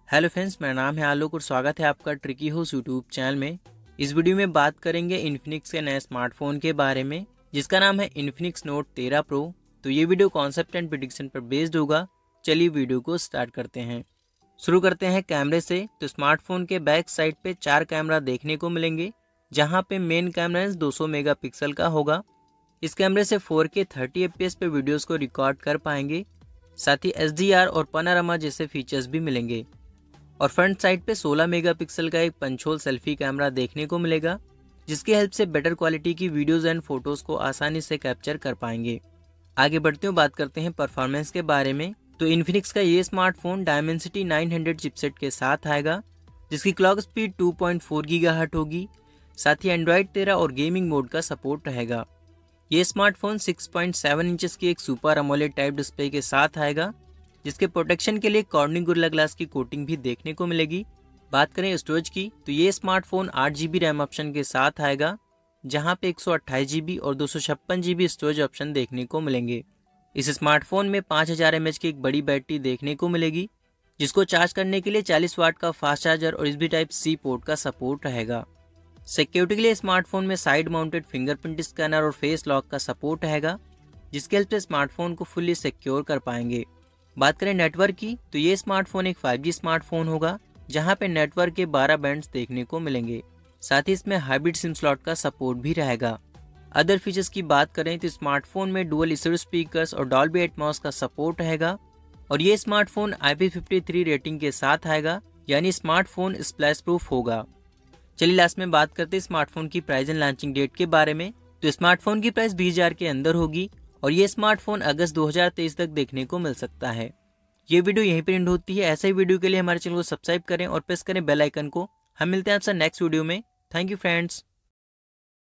Hello friends, मेरा नाम है आलोक और स्वागत है आपका ट्रिकी हाउस यूट्यूब चैनल में। इस वीडियो में बात करेंगे इन्फिनिक्स के नए स्मार्टफोन के बारे में जिसका नाम है इन्फिनिक्स नोट 13 प्रो। तो ये वीडियो कॉन्सेप्ट एंड प्रेडिक्शन पर बेस्ड होगा। चलिए वीडियो को स्टार्ट करते हैं। शुरू करते हैं कैमरे से। तो स्मार्टफोन के बैक साइड पे 4 कैमरा देखने को मिलेंगे, जहाँ पे मेन कैमरा 200 मेगापिक्सल का होगा। इस कैमरे से 4K 30 FPS पे वीडियोस को रिकॉर्ड कर पाएंगे। साथ ही HDR और पनारामा जैसे फीचर्स भी मिलेंगे। और फ्रंट साइड पे 16 मेगापिक्सल का एक पंच होल सेल्फी कैमरा देखने को मिलेगा, जिसकी हेल्प से बेटर क्वालिटी की वीडियोस एंड फोटोज को आसानी से कैप्चर कर पाएंगे। आगे बढ़ते हुए बात करते हैं परफॉर्मेंस के बारे में। तो इन्फिनिक्स का ये स्मार्टफोन डायमेंसिटी 900 चिपसेट के साथ आएगा, जिसकी क्लॉक स्पीड 2.4 गीगाहर्ट्ज होगी। साथ ही एंड्रॉयड 13 और गेमिंग मोड का सपोर्ट रहेगा। ये स्मार्टफोन 6.7 इंचेस की एक सुपर अमोलेड टाइप डिस्प्ले के साथ आएगा, जिसके प्रोटेक्शन के लिए कॉर्निंग गोरिल्ला ग्लास की कोटिंग भी देखने को मिलेगी। बात करें स्टोरेज की, तो ये स्मार्टफोन 8GB रैम ऑप्शन के साथ आएगा, जहां पे 128GB और 256GB स्टोरेज ऑप्शन देखने को मिलेंगे। इस स्मार्टफोन में 5000 mAh की एक बड़ी बैटरी देखने को मिलेगी, जिसको चार्ज करने के लिए 40 वाट का फास्ट चार्जर और USB Type-C पोर्ट का सपोर्ट रहेगा। सिक्योरिटी के लिए स्मार्टफोन में साइड माउंटेड फिंगरप्रिंट स्कैनर और फेस लॉक का सपोर्ट रहेगा, जिसके हेल्प से स्मार्टफोन को फुल्ली सिक्योर कर पाएंगे। बात करें नेटवर्क की, तो ये स्मार्टफोन एक 5G स्मार्टफोन होगा, जहां पे नेटवर्क के 12 बैंड्स देखने को मिलेंगे। साथ ही इसमें हाइब्रिड सिम स्लॉट का सपोर्ट भी रहेगा। अदर फीचर्स की बात करें तो स्मार्टफोन में डुअल स्टीरियो स्पीकर्स और डॉल्बी एटमॉस का सपोर्ट रहेगा। और ये स्मार्टफोन IP53 रेटिंग के साथ आएगा, यानी स्मार्टफोन स्प्लैश प्रूफ होगा। चलिए लास्ट में बात करते हैं स्मार्टफोन की प्राइस एंड लॉन्चिंग डेट के बारे में। तो स्मार्टफोन की प्राइस 20,000 के अंदर होगी और ये स्मार्टफोन अगस्त 2023 तक देखने को मिल सकता है। ये वीडियो यहीं पर एंड होती है। ऐसे ही वीडियो के लिए हमारे चैनल को सब्सक्राइब करें और प्रेस करें बेल आइकन को। हम मिलते हैं आपसे नेक्स्ट वीडियो में। Thank you friends.